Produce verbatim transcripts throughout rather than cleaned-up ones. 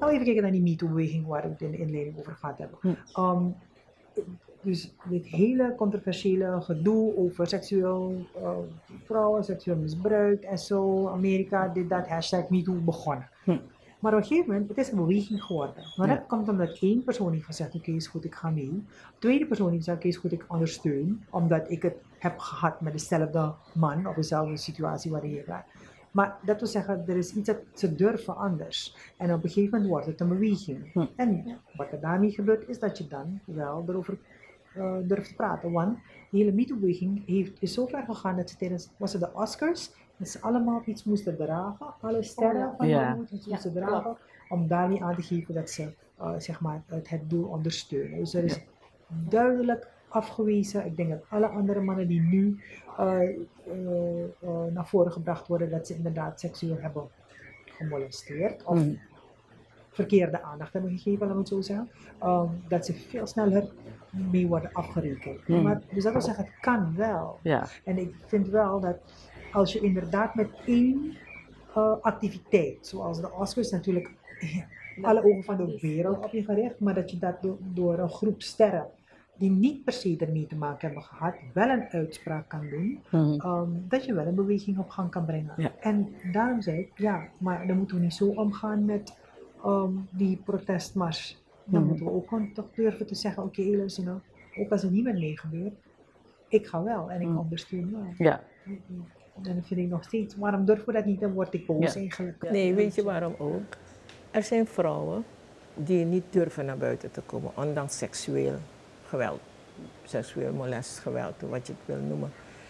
Nou, even kijken naar die MeToo-beweging waar we het in de inleiding over gehad hebben. Hm. Um, dus dit hele controversiële gedoe over seksueel uh, vrouwen, seksueel misbruik en zo, Amerika, dit, dat, hashtag MeToo begonnen. Hm. Maar op een gegeven moment, het is een beweging geworden. Maar Ja. dat komt omdat één persoon heeft gezegd, oké, is goed, ik ga mee. De tweede persoon heeft gezegd, oké, is goed, ik ondersteun. Omdat ik het heb gehad met dezelfde man, of dezelfde situatie waar hij was. Maar dat wil zeggen, er is iets dat ze durven anders. En op een gegeven moment wordt het een beweging. Hm. En wat er daarmee gebeurt, is dat je dan wel erover uh, durft te praten. Want die hele MeToo-beweging heeft, is zo ver gegaan dat ze tijdens, was het de Oscars, dat ze allemaal iets moesten dragen. Alle sterren Oh, ja. van Ja. Hollywood iets Ja, moesten klopt. dragen. Om daarmee aan te geven dat ze uh, zeg maar, het, het doel ondersteunen. Dus er is Ja. duidelijk afgewezen. Ik denk dat alle andere mannen die nu uh, uh, uh, naar voren gebracht worden, dat ze inderdaad seksueel hebben gemolesteerd. Of Hm. verkeerde aandacht hebben gegeven, laten we het zo zeggen. Um, dat ze veel sneller mee worden afgerekend. Hm. Maar, dus dat wil zeggen, het kan wel. Ja. En ik vind wel dat als je inderdaad met één uh, activiteit, zoals de Oscars natuurlijk, alle ogen van de wereld op je gericht, maar dat je dat do door een groep sterren die niet per se ermee te maken hebben gehad, wel een uitspraak kan doen, Hm. um, dat je wel een beweging op gang kan brengen. Ja. En daarom zei ik, ja, maar dan moeten we niet zo omgaan met um, die protestmars. Dan Mhm. moeten we ook gewoon toch durven te zeggen, oké, okay, luister nou, ook als er niet meer mee gebeurt, ik ga wel en ik Mhm. ondersteun wel. Ja. En dan vind ik nog steeds, waarom durven we dat niet? Dan word ik boos Ja. eigenlijk. Nee, weet je waarom ook? Er zijn vrouwen die niet durven naar buiten te komen, ondanks seksueel geweld. Seksueel molest, geweld, wat je het wil noemen.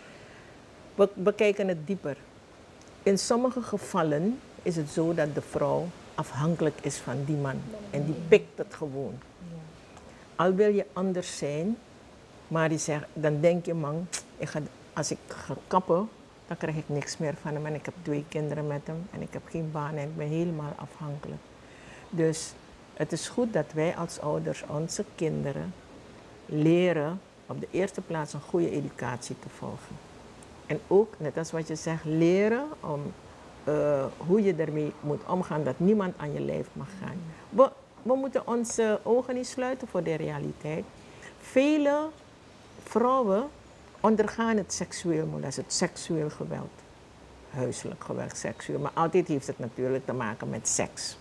We bekijken het dieper. In sommige gevallen is het zo dat de vrouw afhankelijk is van die man. En die pikt het gewoon. Al wil je anders zijn, maar die zegt, dan denk je, man, ik ga, als ik ga kappen, dan krijg ik niks meer van hem. En ik heb twee kinderen met hem en ik heb geen baan en ik ben helemaal afhankelijk. Dus het is goed dat wij als ouders onze kinderen leren op de eerste plaats een goede educatie te volgen. En ook, net als wat je zegt, leren om uh, hoe je ermee moet omgaan dat niemand aan je lijf mag gaan. We, we moeten onze ogen niet sluiten voor de realiteit. Vele vrouwen ondergaan het seksueel molest, het seksueel geweld. Huiselijk geweld, seksueel, maar altijd heeft het natuurlijk te maken met seks.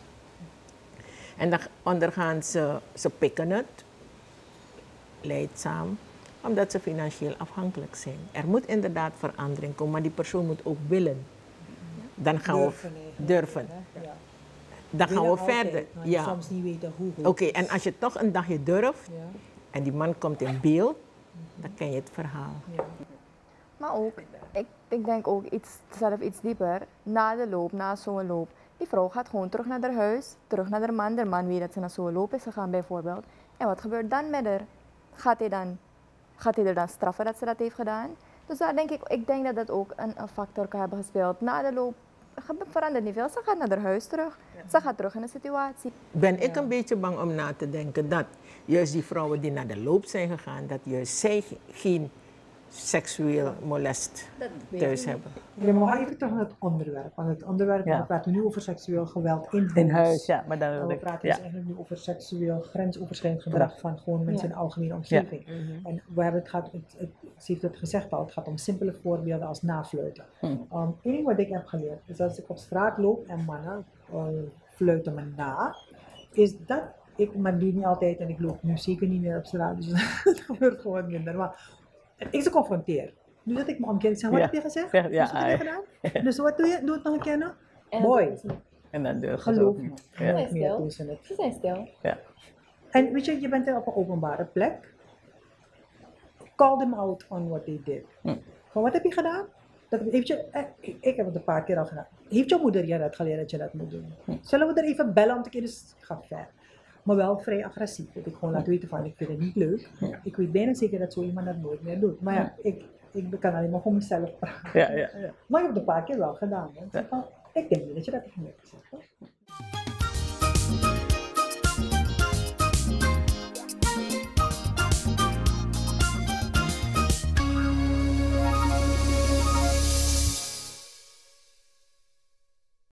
En dan ondergaan ze, ze pikken het, leidzaam, omdat ze financieel afhankelijk zijn. Er moet inderdaad verandering komen, maar die persoon moet ook willen. Dan gaan Durven we eigenlijk, durven. hè? Ja. Dan gaan we Willen altijd, verder. maar je Ja. soms niet weten hoe. Oké, okay, en als je toch een dagje durft Ja. en die man komt in beeld, dan ken je het verhaal. Ja. Maar ook, ik, ik denk ook iets, zelf iets dieper, na de loop, na zo'n loop. Die vrouw gaat gewoon terug naar haar huis, terug naar haar man. De man weet dat ze naar zo'n loop is gegaan bijvoorbeeld. En wat gebeurt dan met haar? Gaat hij, dan, gaat hij er dan straffen dat ze dat heeft gedaan? Dus daar denk ik, ik denk dat dat ook een, een factor kan hebben gespeeld. Na de loop verandert niet veel. Ze gaat naar haar huis terug. Ze gaat terug in de situatie. Ben ik Ja. een beetje bang om na te denken dat juist die vrouwen die naar de loop zijn gegaan, dat juist zij geen seksueel molest thuis hebben. Ja, maar we gaan even terug naar het onderwerp. Want het onderwerp, Ja. we praten nu over seksueel geweld in huis. In huis, ja. Maar dan En wil we ik, praten ja. dus eigenlijk nu over seksueel grensoverschrijdend gedrag van gewoon mensen in de algemene omgeving. En we hebben het gehad, het, het, ze heeft het gezegd al, het gaat om simpele voorbeelden als nafluiten. Hm. Um, Eén ding wat ik heb geleerd, is als ik op straat loop en mannen uh, fluiten me na, is dat ik, maar doe niet altijd en ik loop nu zeker niet meer op straat, dus het gebeurt gewoon minder. Maar ik ze confronteer. Nu dat ik me omkeer, zeg, wat Ja. heb je gezegd? Zeg, ja, Dus wat heb je ai. gedaan? Dus wat doe je? Doe het nog een keer nou? En Mooi. En dan durf je Geloof ook me. niet. Nooit Ja. meer stil. doen ze het. Ze zijn stil. Ja. En weet je, je bent er op een openbare plek. Call them out on what they did. Hm. Van wat heb je gedaan? Dat heeft je, eh, ik, ik heb het een paar keer al gedaan. Heeft jouw moeder je dat geleerd dat je dat moet doen? Hm. Zullen we er even bellen om te keren? Dus ik ga ver. Maar wel vrij agressief. Dat ik gewoon laat weten van ik vind het niet leuk. Hm. Ik weet bijna zeker dat zo iemand dat nooit meer doet. Maar ja, ik, ik kan alleen maar voor mezelf praten. Ja, ja, ja. Maar ik heb het een paar keer wel gedaan. Hè. Ik zeg van, ik denk niet dat je dat hebt gezegd.